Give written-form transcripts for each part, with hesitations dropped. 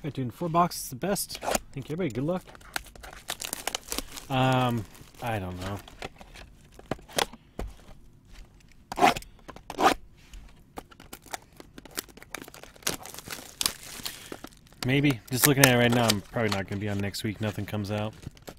Alright, doing 4 boxes the best. Thank you, everybody. Good luck. I don't know. Maybe. Just looking at it right now, I'm probably not going to be on next week. Nothing comes out.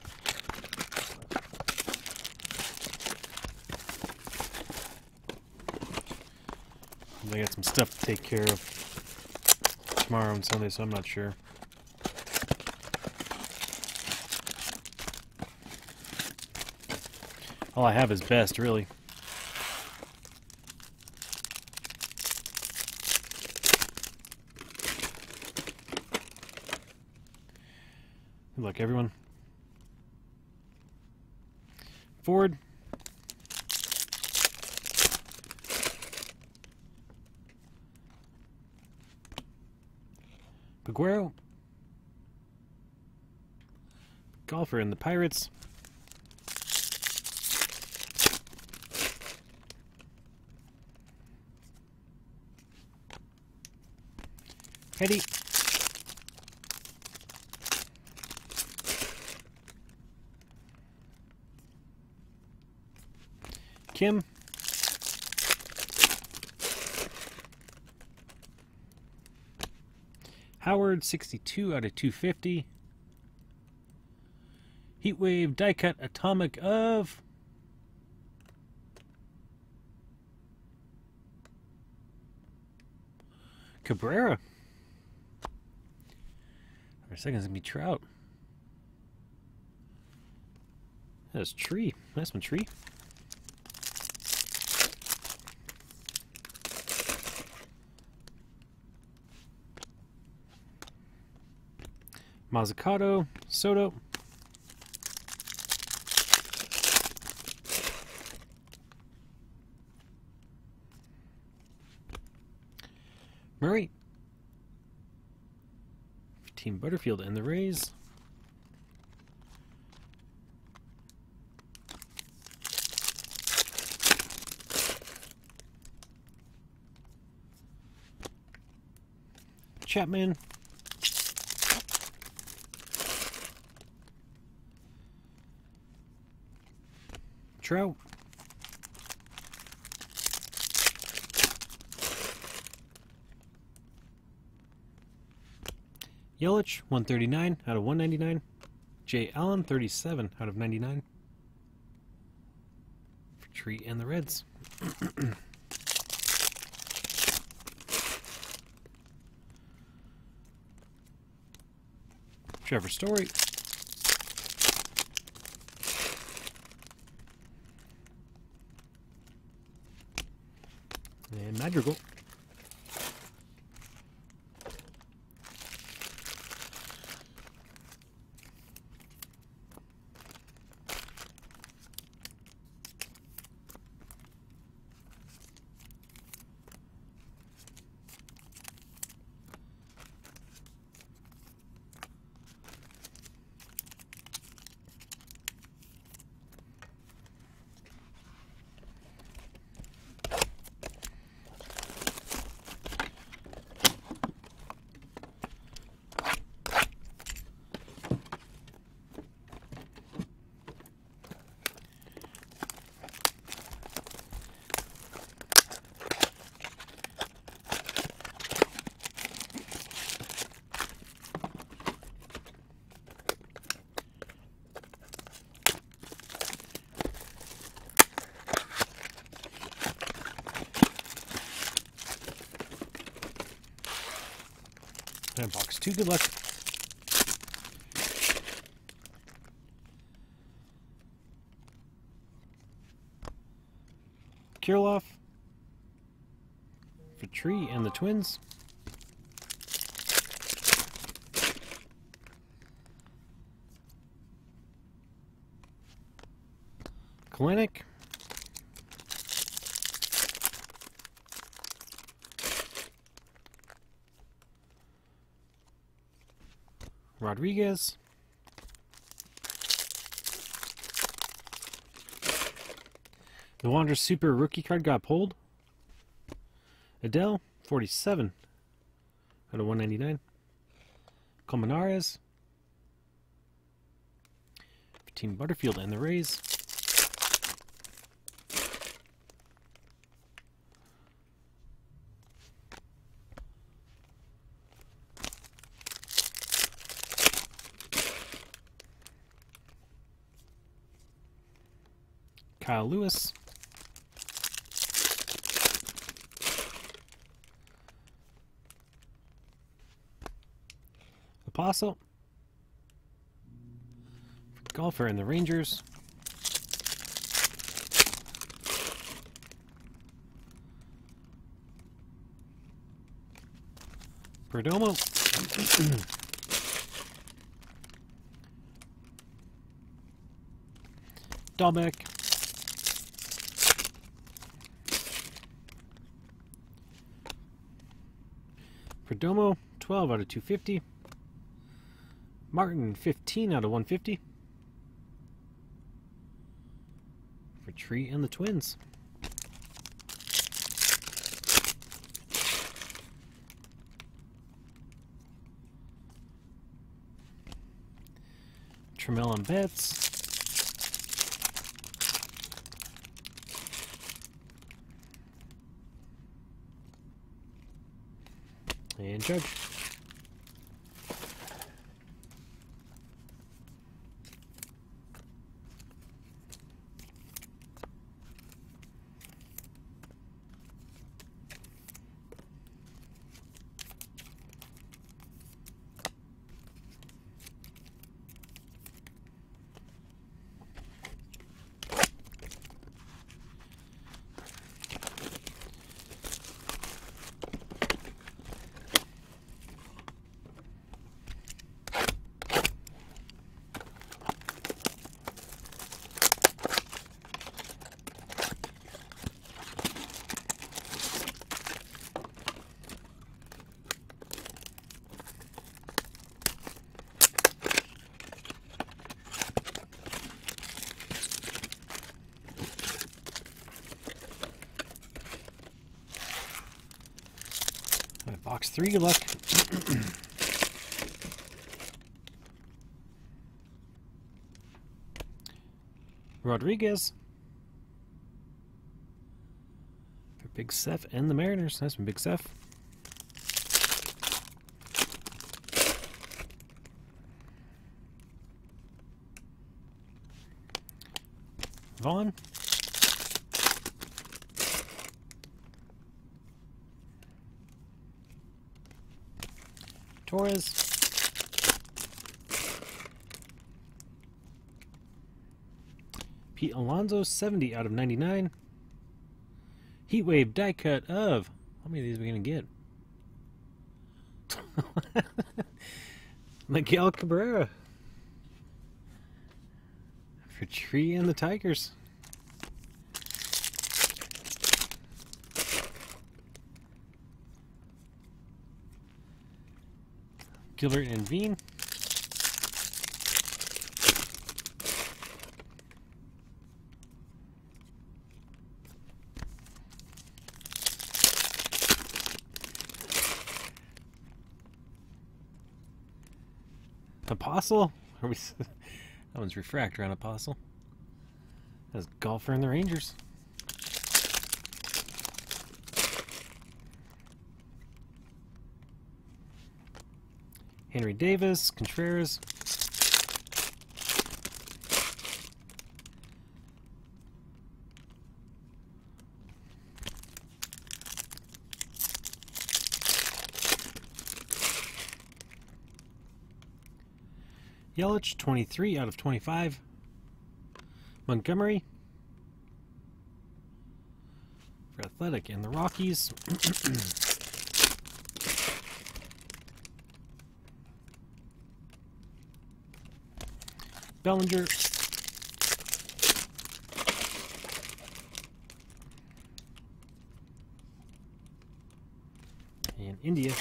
I got some stuff to take care of tomorrow and Sunday, so I'm not sure. All I have is best, really. Good luck, everyone. Ford. Aguero. Golfer and the Pirates. Petty. Kim. Howard, 62 out of 250. Heatwave die cut atomic of Cabrera. Our second's gonna be Trout. That's Tree. Nice one, Tree. Mazzucato, Soto. Murray. Team Butterfield and the Rays. Chapman. Trout. Yelich, 139 out of 199. Jay Allen, 37 out of 99. For Tree and the Reds. Trevor Story. And Madrigal. And box 2, good luck. Kirilloff. For Tree and the Twins. Kalenic. Rodriguez. The Wanderers Super rookie card got pulled. Adele, 47 out of 199. Colmenares for Team Butterfield and the Rays. Kyle Lewis. Apostle. Golfer and the Rangers. Perdomo. Dahlbeck. Perdomo, 12 out of 250. Martin, 15 out of 150. For Tree and the Twins. Trammell and Betts. And Judge. Box 3, good luck. Rodriguez. For Big Seth and the Mariners. Nice one, Big Seth. Vaughn. Torres. Pete Alonso, 70 out of 99. Heatwave die cut of... How many of these are we going to get? Miguel Cabrera. For Tree and the Tigers. Gilbert and Veen. Apostle? That one's refractor on Apostle. That's Golfer and the Rangers. Henry Davis, Contreras. Yelich, 23 out of 25. Montgomery. For Athletic and the Rockies. Bellinger. And India.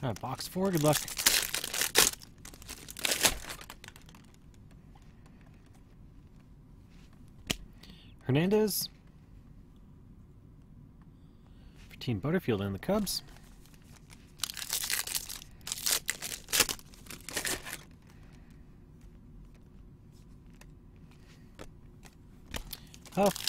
Alright, box 4, good luck. Hernandez for Team Butterfield and the Cubs. Huff.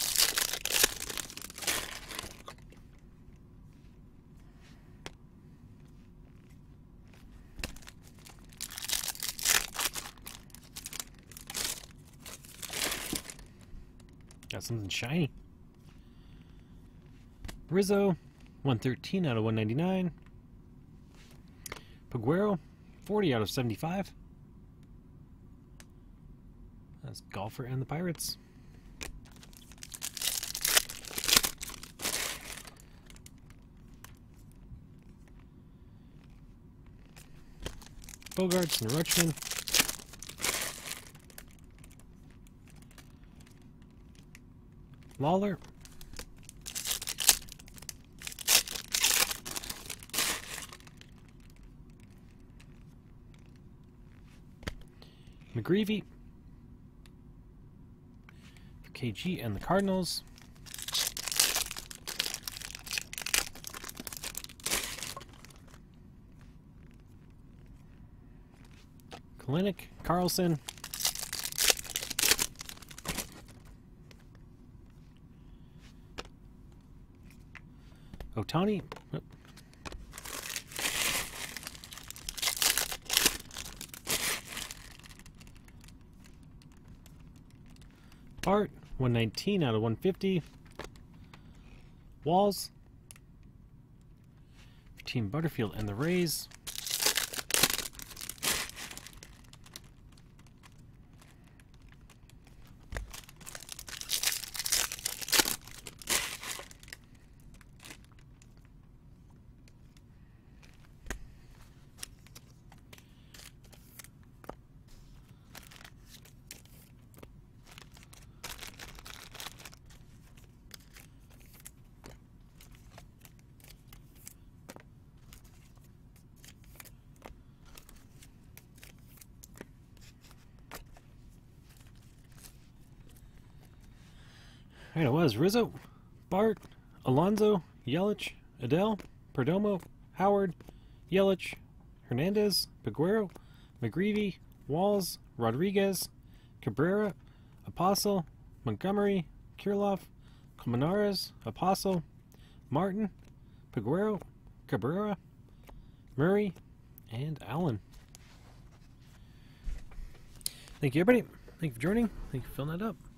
Got something shiny. Rizzo, 113 out of 199. Peguero, 40 out of 75. That's Golfer and the Pirates. Bogarts and Rutschman. Lawler. McGreevy. For KG and the Cardinals. Kalinick, Carlson. Ohtani. Oh. Bart, 119 out of 150. Walls for Team Butterfield and the Rays. Alright, it was Rizzo, Bart, Alonso, Yelich, Adele, Perdomo, Howard, Yelich, Hernandez, Peguero, McGreevy, Walls, Rodriguez, Cabrera, Apostle, Montgomery, Kirilloff, Colmenares, Apostle, Martin, Peguero, Cabrera, Murray, and Allen. Thank you, everybody. Thank you for joining. Thank you for filling that up.